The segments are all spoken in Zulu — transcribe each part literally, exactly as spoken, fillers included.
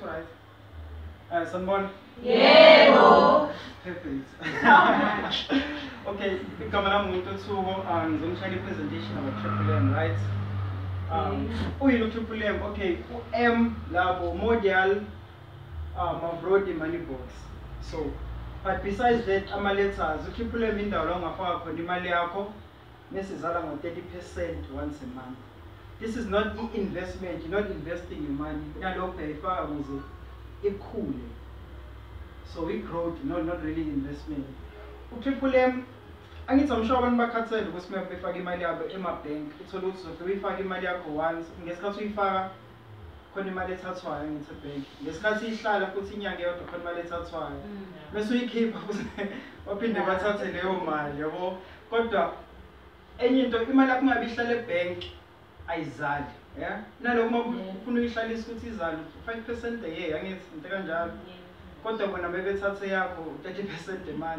right? Uh, someone? Yebo. Perfect. Okay, igama lami nguNtuthuko, um ngizomshayela presentation about triple M, right? Um uyini triple M? Okay, M labo modal um abroad money box. So, but besides that ama letters, triple M indawo la ungafaka khona imali yakho bese izala ngo thirty percent once a month. This is not investment, you're not investing your money. Nalokho uyayifaka ukuze ikhule. So we growth, no, not really investment. Triple M, angithi amsho abantu bakhathele ukuthi uma befaka imali yabo ema-bank, uthola ukuthi uzofika uyifaka imali yakho once, ngesikhathi uyifaka khona imali ethathwayo ngithi bank. Ngesikhathi ihlala futhi inyanga yodwa khona imali ethathwayo. Bese uyikhipha waphinde bathathe leyo mali, yabo. Kodwa enye into imali yakho ngabe ihlala ebank ayizali, yeah? Naloko uma ufuna uyihlalisa ukuthi izali five percent a year, angithi into kanjalo. Kodwa bona bebethathe yakho thirty percent imali.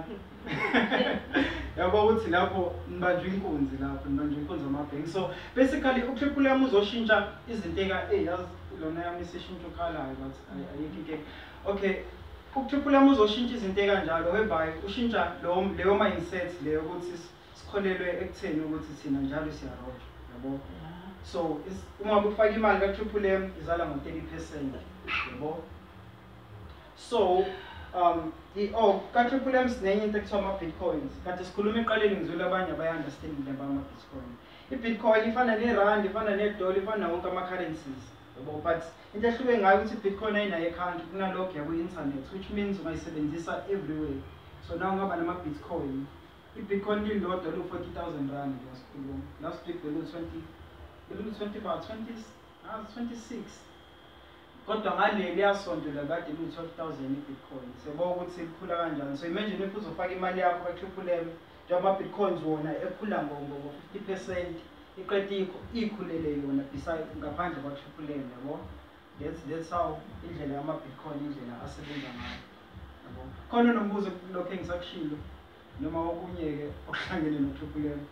Yabo uthi lapho nibanjwe inkunzi lapho nibanjwe inkunzi amabhenki. So basically uTriple M uzoshintsha izinto eka eh yazi lona yami isishintsho khalayo but ayikike. Okay, uTriple M uzoshintsha izinto ekanjalo whereby ushintsha lo leyo mindset leyo ukuthi sikholelwe ekutheni ukuthi thina njalo siyaroja, yabo. So uma ufaka imali kaTriple M izala ngo thirty percent, yabo. So, um, the oh, Triple M sinenye into ekuthiwa ama-bitcoins. Kanti sikhuluma eqaleni ngizwile abanye abayi-understand le ama-bitcoin. I-bitcoin ifana ne-rand, ifana ne-dollar, ifana wonke ama-currencies. But into ehluke ngayo ukuthi i-bitcoin ayinayo account kunalokho yaku-internet, which means ungayisebenzisa everywhere. So now ungaba nama-bitcoin. I-bitcoin lilodwa lu-forty thousand rand ngiyasikhuluma. Last week belu-twenty, belu-twenty-five, twenty, ah, twenty-six. Kodwa ngale liyasonto la kade lu-twelve thousand i-bitcoin. Siyabona ukuthi ikhula kanjani. So imagine if uzofaka imali yakho ka-Triple M, njengoba bitcoins wona ekhula ngo fifty percent, iqede ikhulele yona beside ngaphandle kwa-Triple M, yabo. That's that's how indlela yama-bitcoin indlela asebenza ngayo. Yabo. Khona nombuzo lokho engisakushilo noma okunye-ke okuhlangene no-Triple M.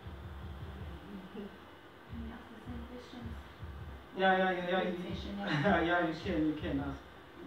Yeah, yeah, yeah, yeah, yeah, yeah, you can, you can ask.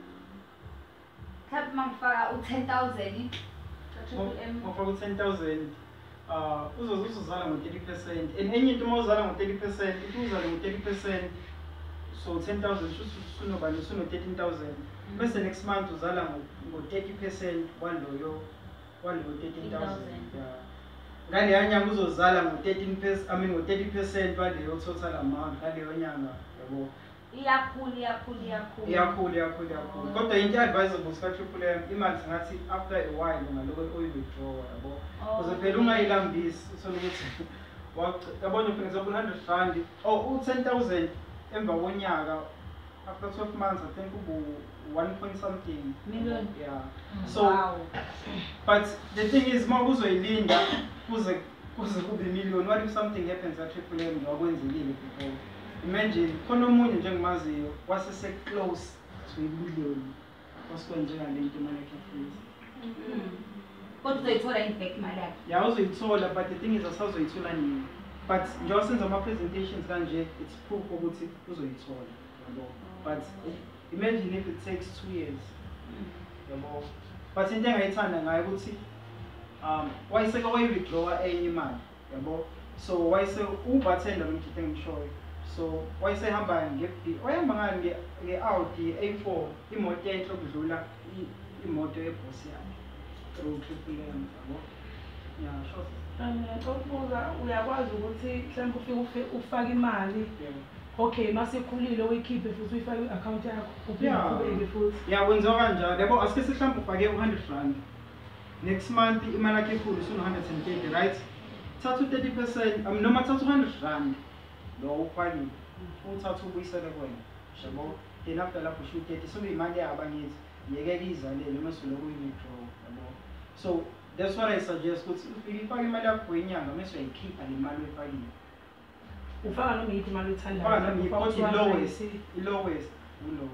Mhlawumbe mangifaka u-ten thousand ka-Triple M. Mangifaka u-ten thousand, uh, uzozala ngo-thirty percent. And enye into uma uzala ngo-thirty percent, if uzala ngo-thirty percent, so ten thousand, sunobani, suno-thirteen thousand. Bese next month uzala ngo-thirty percent, waloyo, waloyo thirteen thousand. Ngaleyo nyanga uzozala ngo-thirteen percent, I mean ngo-thirty percent waleyo total amount, ngaleyo nyanga. Iyakhula, iyakhula, iyakhula. Iyakhula, iyakhula, iyakhula. Kodwa into advisable sika-Triple M, imali singathi after a while ungalokho uyi-withdraw, yabo. Ukuze phela ungayilambisi, uthole ukuthi yabona for example one hundred rand, oh u-ten thousand emva konyaka, after twelve months I think ubu one point something million. Yeah. So wow. But the thing is uma uzoyilinda kuze kuze kube million, what if something happens ka-Triple M wakwenzekile before? Imagine, khona omunye njengomaziyo wasese close to a million. Wasikwenze ngale into imali yakhe futhi. Kodwa uzoyithola iback imali yakhe. Yeah, uzoyithola, but the thing is asazoyithola nini. But njengoba senza ama-presentations kanje, it's proof ukuthi uzoyithola, yabo. But imagine if it takes two years, yabo. But into engayithanda ngayo ukuthi um wayeseke wayi-withdrawa enye imali, yabo. So wayese ubartender ngithe ngishoyo. So wayesehamba nge wayehamba ngani nge-Audi A four, imoto enhle okudlula imoto yebhosi yami through Triple M, yabo. Yeah, sure. Ukubuza uyakwazi ukuthi mhlawumbe ufike ufake imali. Okay, mase ikhulile uyikhiphe futhi uyifake i-account yakho uphinde futhi. Yeah, wenza kanjalo. Yabo asike mhlawumbe ufake one hundred rand. Next month imali yakho ikhulu so one hundred thirty, right? Thatha thirty percent, um noma thatha one hundred rand. Lo ufake uthatha ubuyisele kwena. Yabo. Then after lapho usho thirty so imali yabangithi yeke izalele noma siloko uyi-withdraw, yabo. So that's what I suggest ukuthi ufike ifake imali yakho yenyanga mase uyayikhipha le mali oyifakile. Ufaka noma yiphi imali oyithandayo. Ufaka noma yiphi i-lowest, i-lowest ulo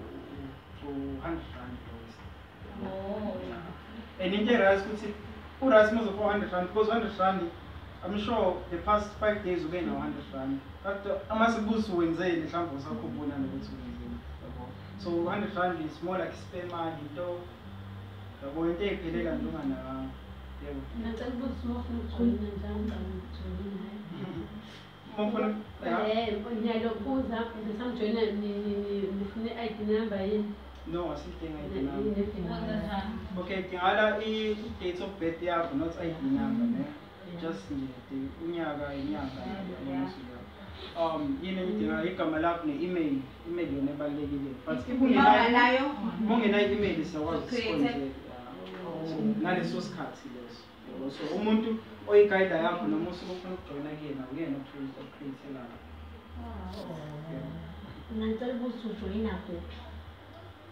u hundred rand lowest. Oh. And into right ukuthi u-right mase four hundred rand because one hundred rand I'm sure the past five days ube na one hundred rand. But amasibuzo wenzeni mhlawumbe usakhumbula nokuthi wenzeni, yabo. So one hundred rand is more like spare money, though. Yabo into ephelela nje unganayo. Yebo. Ngicela ukuthi ufuna ukujoyina njalo ngijoyina. Mufuna Eh, ngiyalobuza ngisamjoyina nifune I D number yini? no, asidinga I D number. Okay, tingala I date of birth yakho, not I D number, ne? Just nje unyaka inyanga nomusuku. Um, yini ngidinga igama lakho ne-email, email yona ebalekile. But if ungenayo, ungenayo email siyakwazi ukusponsor naleso sikhathi leso. So umuntu oyiguide yakho noma usuke ufuna ukujoyina kuyena, uyena ocreate la. Ngicela ukuthi ujoyina kuphi?